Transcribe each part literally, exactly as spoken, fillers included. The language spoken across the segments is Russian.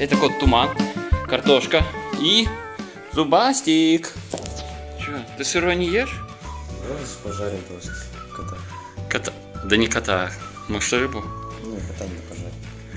Это кот Туман, картошка и Зубастик. Че, ты сырой не ешь? Давай пожарим просто кота. Кота? Да не кота, может рыбу? Ну, кота не пожарим.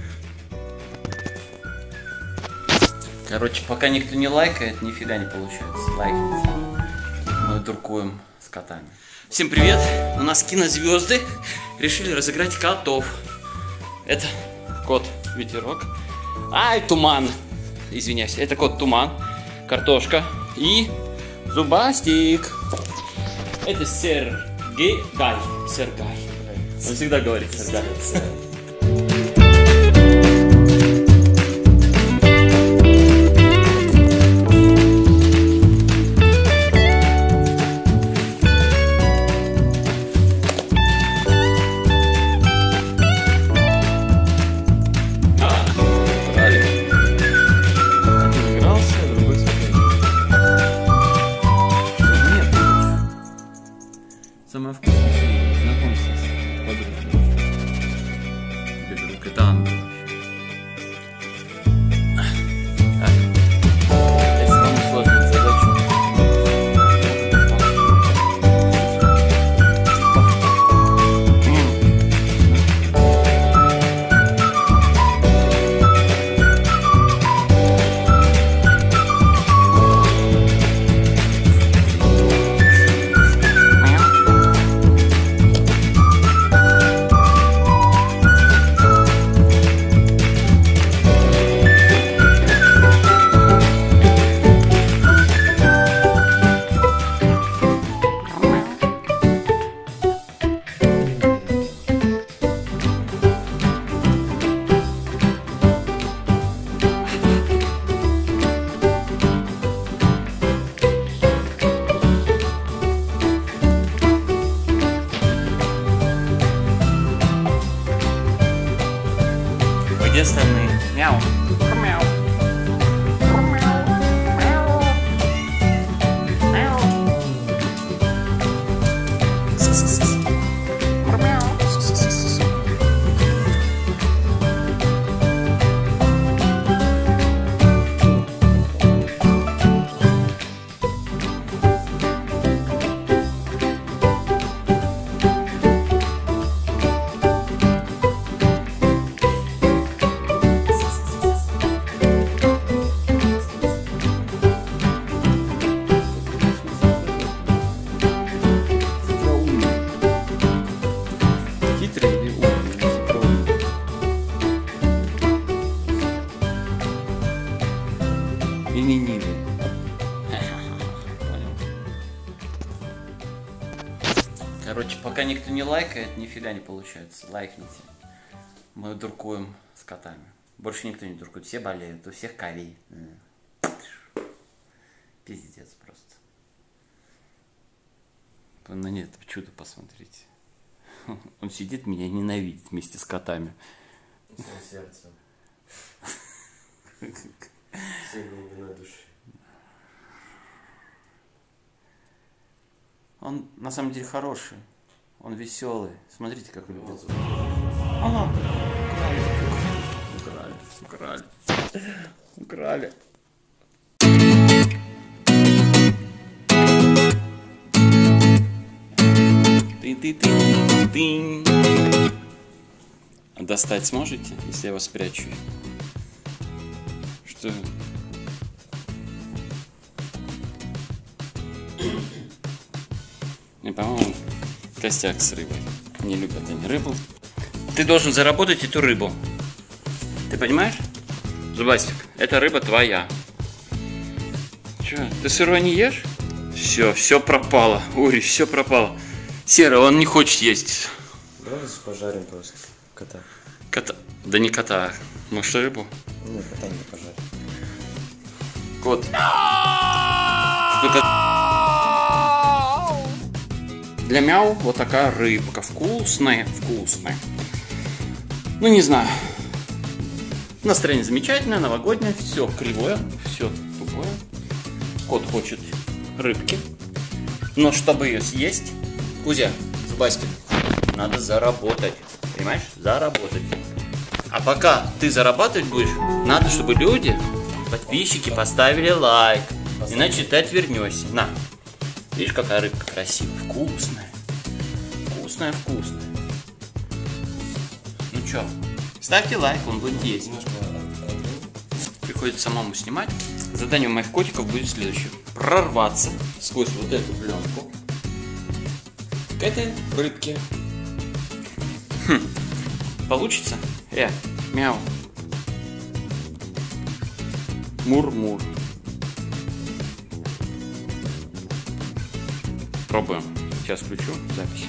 Короче, пока никто не лайкает, нифига не получается. Лайкните. Мы дуркуем с котами. Всем привет! У нас кинозвезды решили разыграть котов. Это кот Ветерок. Ай, Туман! Извиняюсь, это кот Туман, картошка и Зубастик. Это Сергей Гай. Сергай. Он всегда говорит Сергай. Самое вкусное, знакомься с подругой. Тебе друг, это ангел. Так. Если вам сложную задачу. Где остальные? Мяу. Мяу. И ленивый. Короче, пока никто не лайкает, нифига не получается. Лайкните. Мы дуркуем с котами. Больше никто не дуркует. Все болеют, у всех ковид. Пиздец просто. На нет, чудо посмотрите. Он сидит, меня ненавидит вместе с котами. Сердце. Все глубина души. Он на самом деле хороший. Он веселый. Смотрите, как он любит. Ага. Украли. Украли. Украли. Ты-ты-ты-ты. Достать сможете, если я вас спрячу? Что? И, по-моему, костяк с рыбой. Не любят они рыбу. Ты должен заработать эту рыбу. Ты понимаешь? Зубастик, эта рыба твоя. Че, ты сырой не ешь? Все, все пропало. Ой, все пропало. Серый, он не хочет есть. Давай пожарим просто кота. Кота? Да не кота. Может рыбу? Ну, кота не пожарим. Кот. Что-то... Для мяу вот такая рыбка. Вкусная, вкусная. Ну, не знаю. Настроение замечательное, новогоднее. Все кривое, все тупое. Кот хочет рыбки. Но чтобы ее съесть, Кузя, Зубастик, надо заработать. Понимаешь? Заработать. А пока ты зарабатывать будешь, надо, чтобы люди, подписчики, поставили лайк. Иначе ты отвернешься. На. Видишь, какая рыбка красивая. Вкусная. Вкусная, вкусная. Ну чё, ставьте лайк, он будет есть. Приходится самому снимать. Задание у моих котиков будет следующее. Прорваться сквозь вот эту пленку к этой рыбке. Хм. Получится? Э, мяу. Мур-мур. Пробуем. Сейчас включу запись.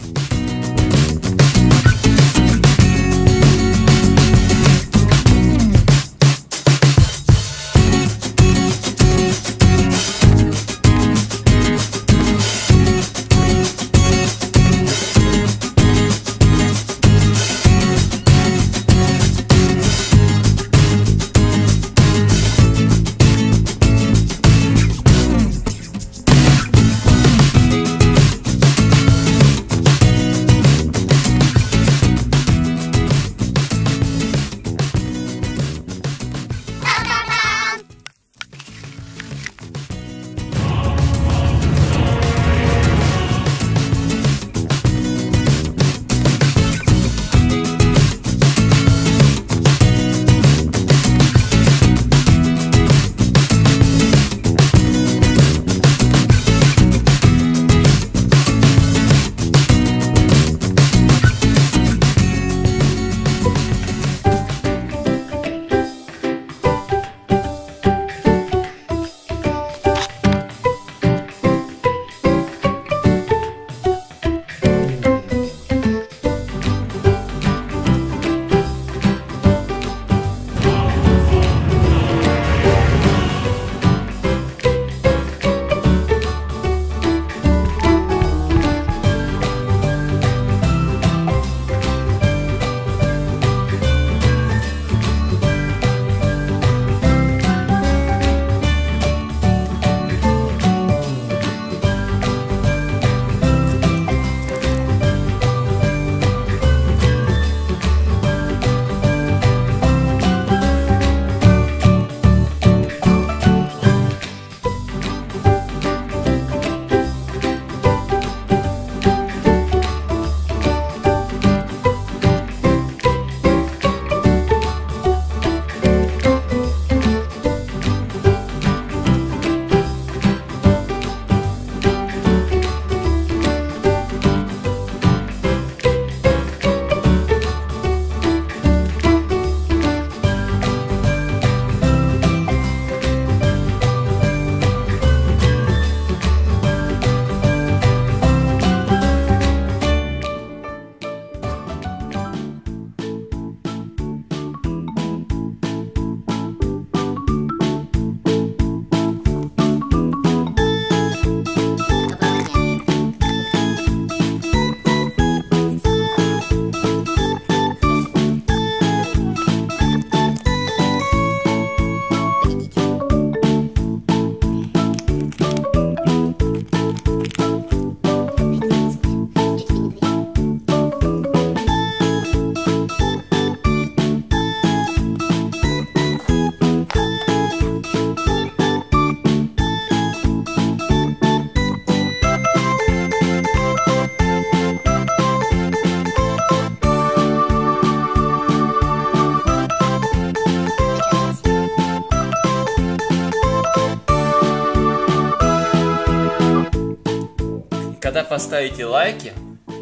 Когда поставите лайки,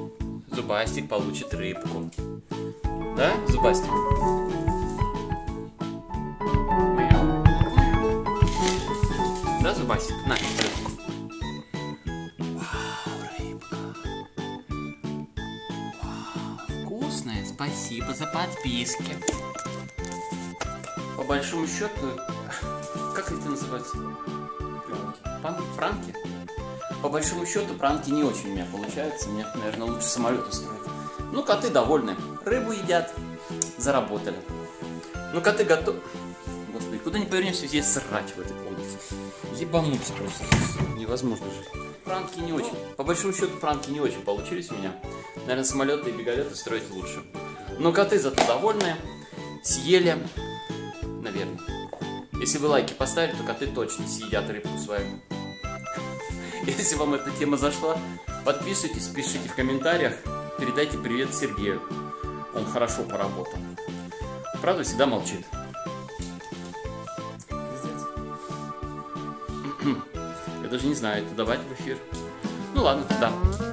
Зубастик получит рыбку. Да, Зубастик? Да, Зубастик? На, рыбку. Вау, рыбка. Вау, вкусная. Спасибо за подписки. По большому счету, как это называется? Пранки. Пранки? По большому счету, пранки не очень у меня получаются. Мне, наверное, лучше самолет устроить. Ну, коты довольны. Рыбу едят. Заработали. Ну, коты готовы. Господи, куда ни повернемся, везде срач в этой комнате. Ебануться просто. Невозможно жить. Пранки не очень. По большому счету, пранки не очень получились у меня. Наверное, самолеты и беголеты строить лучше. Но коты зато довольны. съели, наверное. Если вы лайки поставили, то коты точно съедят рыбку свою. Если вам эта тема зашла, подписывайтесь, пишите в комментариях, передайте привет Сергею. Он хорошо поработал. Правда, всегда молчит. Я даже не знаю, это давать в эфир. Ну ладно, да.